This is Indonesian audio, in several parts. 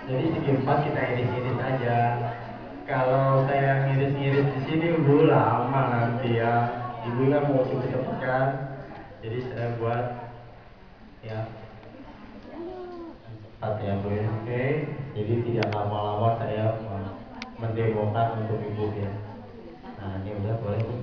Jadi segi empat kita iris-iris aja. Kalau saya ngiris-ngiris di sini, bu, lama nanti ya. Ibu kan mau cepet-cepet kan. Jadi saya buat ya empat ya bu. Oke. Jadi tidak lama-lama saya mendemokan untuk ibu ya. Nah ini udah boleh bu.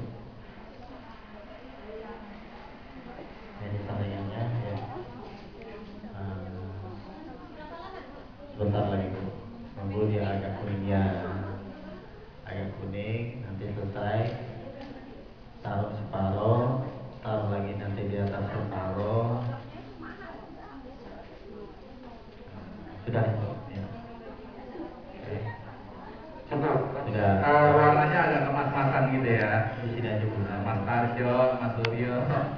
Ini saringannya ya. Nah, sebentar lagi bu. Tunggu dia agak kuning ya. Agak kuning, nanti selesai. Taruh separuh, taruh lagi nanti di atas separuh. Sudah ya. Oke. Cukup. Sudah. Warnanya agak kemas-masan gitu ya. Di sini aja bu. Mas Tarjo, Mas Suryo.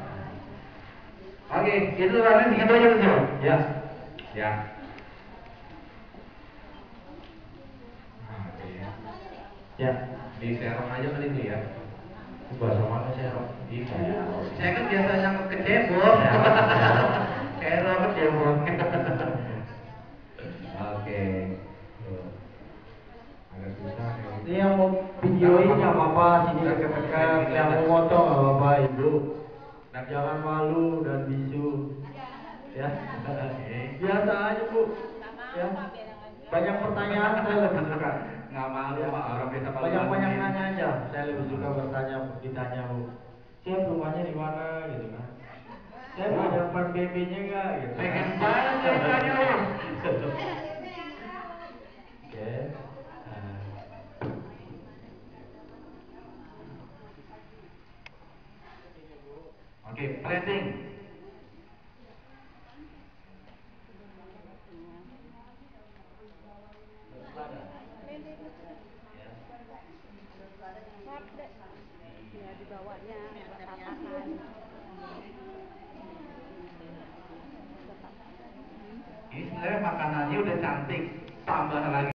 Oke, itu warnanya segitu aja Mas Suryo? Ya. Ya. Oke. Ya. Di serong aja kali itu ya. Bahasa mana serong? Saya kan biasanya ke cebong. Serong ke cebong. Oke. Agak susah ya. Ini yang mau videoin nggak apa-apa, sini dekat-dekat. Yang mau foto nggak apa-apa ibu. Dan jangan malu dan bisu. Ya. Biasa aja bu. Ya. Banyak pertanyaan saya lebih suka. Nggak malu Pak, orang biasa malu. Banyak nanya aja. Saya lebih suka ditanya bu. Saya rumahnya di mana gitu kan. Saya mau dapat BB-nya nggak gitu. Pengen banget ceritanya. Oke. Oke, planting. Ya dibawanya patah-patahan. Ini sebenarnya makanannya udah cantik, tambah lagi